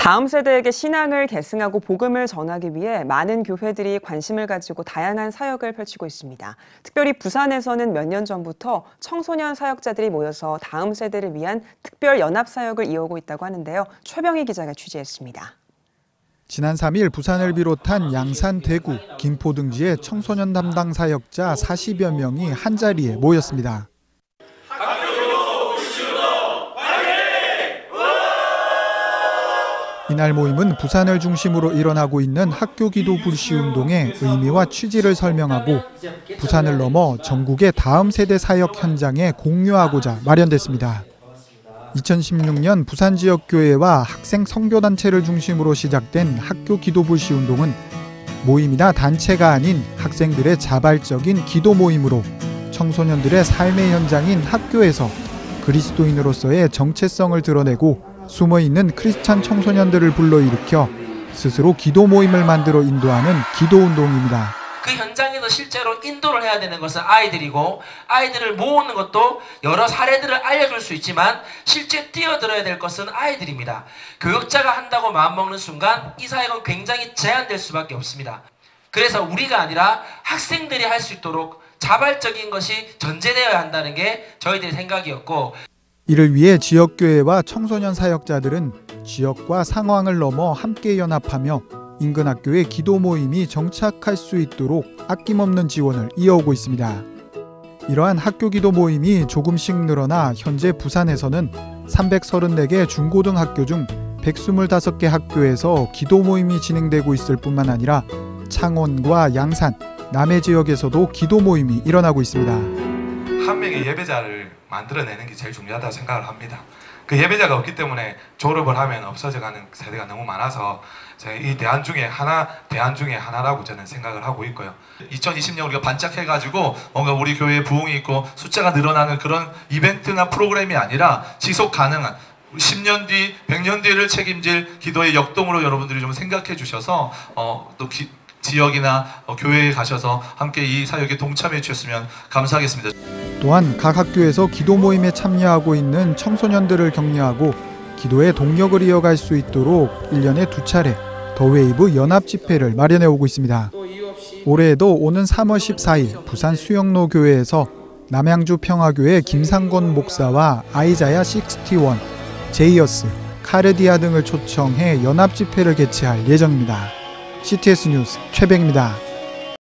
다음 세대에게 신앙을 계승하고 복음을 전하기 위해 많은 교회들이 관심을 가지고 다양한 사역을 펼치고 있습니다. 특별히 부산에서는 몇 년 전부터 청소년 사역자들이 모여서 다음 세대를 위한 특별 연합 사역을 이어오고 있다고 하는데요. 최병희 기자가 취재했습니다. 지난 3일 부산을 비롯한 양산, 대구, 김포 등지의 청소년 담당 사역자 40여 명이 한자리에 모였습니다. 이날 모임은 부산을 중심으로 일어나고 있는 학교 기도 불시 운동의 의미와 취지를 설명하고 부산을 넘어 전국의 다음 세대 사역 현장에 공유하고자 마련됐습니다. 2016년 부산 지역 교회와 학생 선교단체를 중심으로 시작된 학교 기도 불시 운동은 모임이나 단체가 아닌 학생들의 자발적인 기도 모임으로 청소년들의 삶의 현장인 학교에서 그리스도인으로서의 정체성을 드러내고 숨어있는 크리스찬 청소년들을 불러일으켜 스스로 기도 모임을 만들어 인도하는 기도운동입니다. 그 현장에서 실제로 인도를 해야 되는 것은 아이들이고 아이들을 모으는 것도 여러 사례들을 알려줄 수 있지만 실제 뛰어들어야 될 것은 아이들입니다. 교육자가 한다고 마음먹는 순간 이 사역은 굉장히 제한될 수밖에 없습니다. 그래서 우리가 아니라 학생들이 할 수 있도록 자발적인 것이 전제되어야 한다는 게 저희들의 생각이었고, 이를 위해 지역교회와 청소년 사역자들은 지역과 상황을 넘어 함께 연합하며 인근 학교의 기도 모임이 정착할 수 있도록 아낌없는 지원을 이어오고 있습니다. 이러한 학교 기도 모임이 조금씩 늘어나 현재 부산에서는 334개 중고등학교 중 125개 학교에서 기도 모임이 진행되고 있을 뿐만 아니라 창원과 양산, 남해 지역에서도 기도 모임이 일어나고 있습니다. 한 명의 예배자를 만들어내는 게 제일 중요하다고 생각을 합니다. 그 예배자가 없기 때문에 졸업을 하면 없어져가는 세대가 너무 많아서 이 대안 중에 하나라고 저는 생각을 하고 있고요. 2020년 우리가 반짝해가지고 뭔가 우리 교회에 부흥이 있고 숫자가 늘어나는 그런 이벤트나 프로그램이 아니라 지속 가능한 10년 뒤, 100년 뒤를 책임질 기도의 역동으로 여러분들이 좀 생각해 주셔서 또 지역이나 교회에 가셔서 함께 이 사역에 동참해 주셨으면 감사하겠습니다. 또한 각 학교에서 기도 모임에 참여하고 있는 청소년들을 격려하고 기도의 동력을 이어갈 수 있도록 1년에 2차례 더웨이브 연합 집회를 마련해 오고 있습니다. 올해에도 오는 3월 14일 부산 수영로 교회에서 남양주 평화교회 김상권 목사와 아이자야 61, 제이어스, 카르디아 등을 초청해 연합 집회를 개최할 예정입니다. CTS 뉴스 최병입니다.